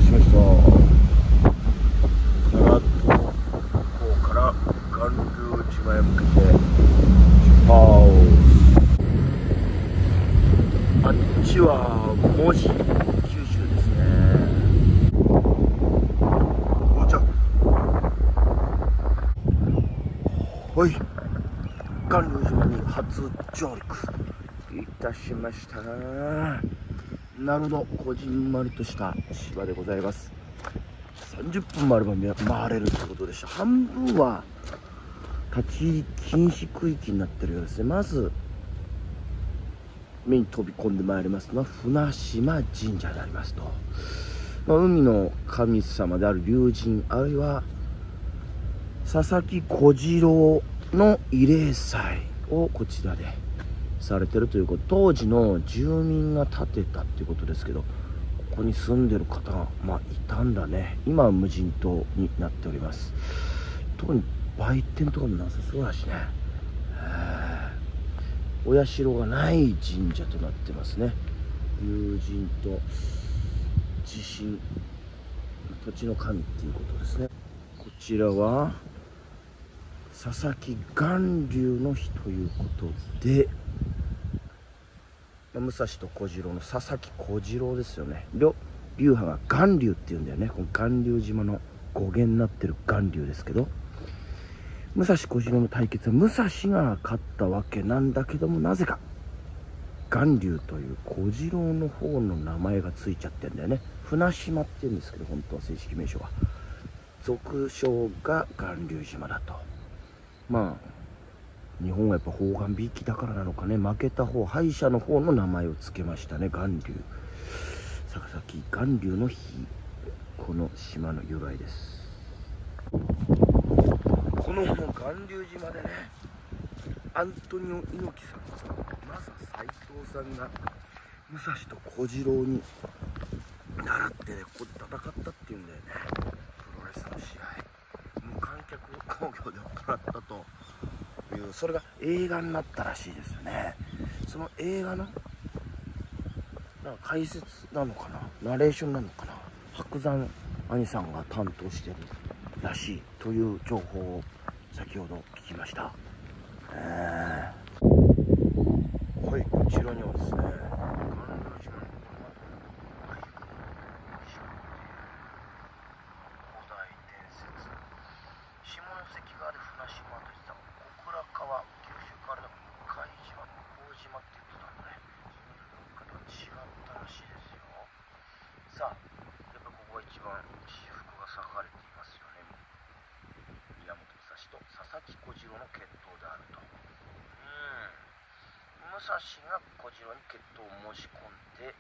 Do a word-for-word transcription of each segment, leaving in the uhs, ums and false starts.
しました。さらっとここから巌流島へ向けて出発。あっちは門司、九州ですね。お茶はい、巌流島に初上陸いたしました。なるほど、こじんまりとした島でございます。さんじゅっぷんもあれば回れるということでした。半分は立ち入り禁止区域になっているようですね。まず目に飛び込んでまいりますのは船島神社でありますと、まあ、海の神様である龍神、あるいは佐々木小次郎の慰霊祭をこちらでされてるということ。当時の住民が建てたっていうことですけど、ここに住んでる方が、まあ、いたんだね。今は無人島になっております。特に売店とかもなさそうだしね。お社がない神社となってますね。友人と地震、土地の神っていうことですね。こちらは佐々木巌流の日ということで、武蔵と小次郎の佐々木小次郎ですよね。流派が巌流っていうんだよね。この巌流島の語源になってる巌流ですけど、武蔵小次郎の対決は武蔵が勝ったわけなんだけども、なぜか巌流という小次郎の方の名前がついちゃってんだよね。船島っていうんですけど、本当は正式名称は俗称が巌流島だと。まあ日本はやっぱ方眼びいきだからなのかね、負けた方、敗者の方の名前を付けましたね。巌流、佐々木巌流の日、この島の由来です。この巌流島でね、アントニオ猪木さんとマサ斎藤さんが武蔵と小次郎に習ってね、ここで戦ったっていうんだよね。プロレスの試合、無観客興行で行ったという、それが映画になったらしいですよね。その映画のなんか解説なのかな、ナレーションなのかな、白山兄さんが担当してるらしいという情報を先ほど聞きました。えー、はい、こちらにはですね、巌流島の古代伝説、下関川で船島と言ってた小倉川、九州からでも向島、向島って言ってたんだね。その呼び方は違ったらしいですよ。さあ、やっぱここが一番私服が裂かれていますよね。宮本武蔵と佐々木小次郎の決闘であると。うん、武蔵が小次郎に決闘を申し込んで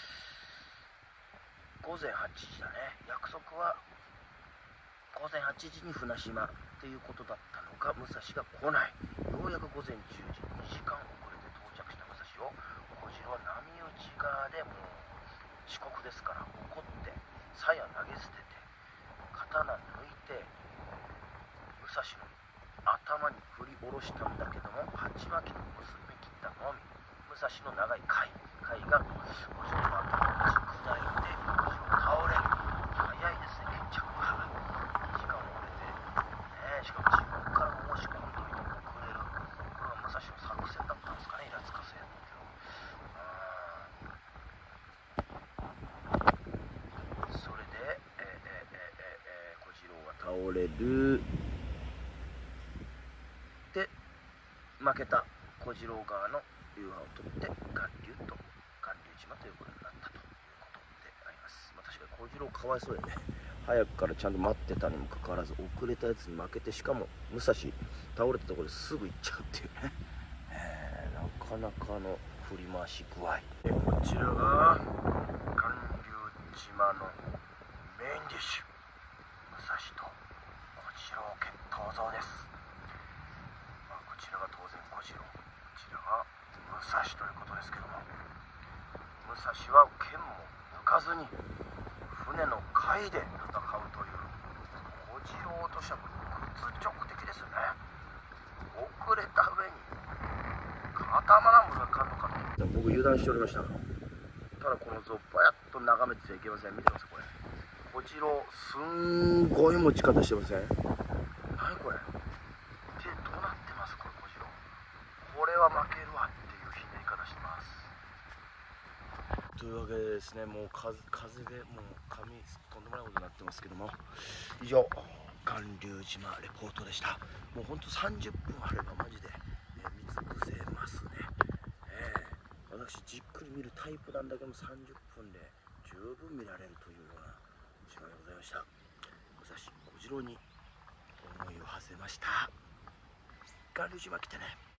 ごぜんはちじだね。約束はごぜんはちじに船島っていうことだったのが、武蔵が来ない。ようやくごぜんじゅうじ、にじかん遅れて到着した武蔵を小次郎は波打ち側でもう遅刻ですから怒って鞘投げ捨てて刀抜いて武蔵の頭に振り下ろしたんだけども、鉢巻きの結び切ったのみ。武蔵の長い貝貝が小次郎の頭を打ち砕いて小次郎倒れる。早いですね、決着が。にじかん遅れて、ね、しかも自分から申し込んどいても遅れる。これは武蔵の作戦だったんですかね、イラつかせやっていう。それで、えーえーえーえー、小次郎が倒れる。で負けた小次郎側の流派を取って巌流と巌流島ということになったということであります。まあ、確かに小次郎かわいそうやね。早くからちゃんと待ってたにもかかわらず遅れたやつに負けて、しかも武蔵倒れたところですぐ行っちゃうっていうね、えー、なかなかの振り回し具合。こちらが巌流島のメインディッシュ、武蔵と小次郎決闘像です。こちらが当然小次郎、こちらが武蔵ということですけども、武蔵は剣も抜かずに船の貝で戦うという、小次郎としては屈辱的ですよね。遅れた上に頭なんも抜かんのかと。僕油断しておりました。ただこの像バヤッと眺めてちゃいけません。見てくださいこれ。 小次郎すんごい持ち方してません？何これ、手どうなってますこれ小次郎。これは負けるわっていうひねり方してます。というわけでですね、もう風風でもう髪とんでもないことになってますけども、以上巌流島レポートでした。もうほんとさんじゅっぷんあればマジで、えー、見尽くせますね。えー、私じっくり見るタイプなんだけどもさんじゅっぷんで十分見られるというような島でございました。武蔵小次郎に思いを馳せました。巌流島来てね。